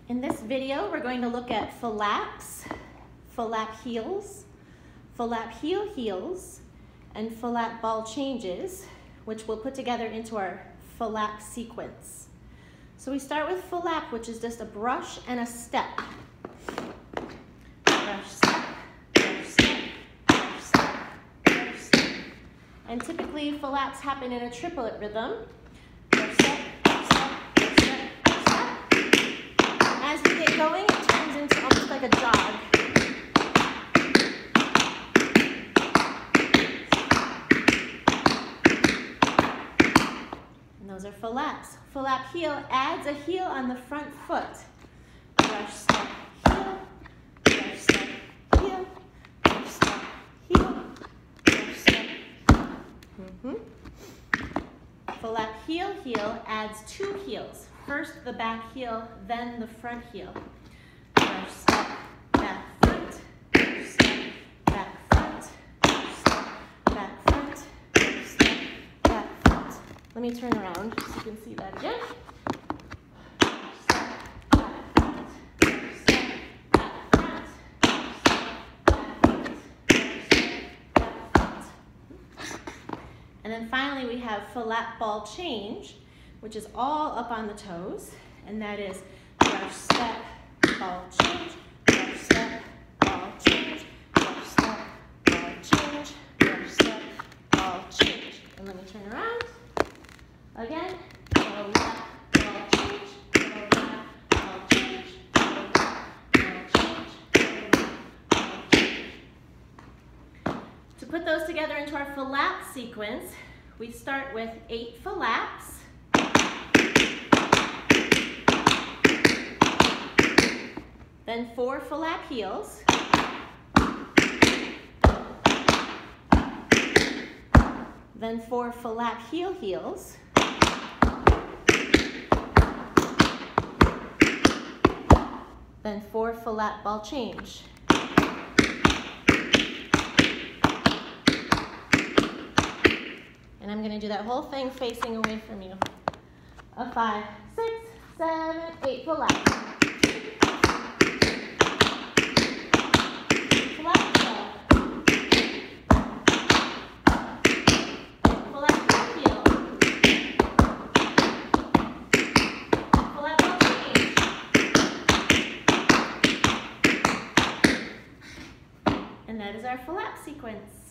In this video, we're going to look at flaps, flap heels, flap heel heels, and flap ball changes, which we'll put together into our flap sequence. So we start with flap, which is just a brush and a step. Brush, step, brush, step, brush, step, brush, step. And typically, flaps happen in a triplet rhythm. Brush, step, brush, step, brush, step, brush, step. As we get going, it turns into almost like a jog. And those are flaps. Flap heel adds a heel on the front foot. Brush, step, heel, brush, step, heel, brush, step, heel, brush, step. Flap heel heel adds two heels. First the back heel, then the front heel. Brush, step, back, front, brush, step, back, front, brush, step, back, front, brush, step, back, front. Let me turn around so you can see that again. And then finally we have flap ball change, which is all up on the toes, and that is brush, step, ball change, brush, step, ball change, brush, step, ball change, brush, step, ball change. And let me turn around. Again, flap, ball change, flap, ball change, flap, ball change, ball change. To put those together into our flap sequence, we start with 8 flaps. Then 4 flap heels. Then 4 flap heel heels. Then 4 flap ball change. And I'm going to do that whole thing facing away from you. 5, 6, 7, 8 flaps. Flap heel. Flap heel. Flap ball change. And that is our flap sequence.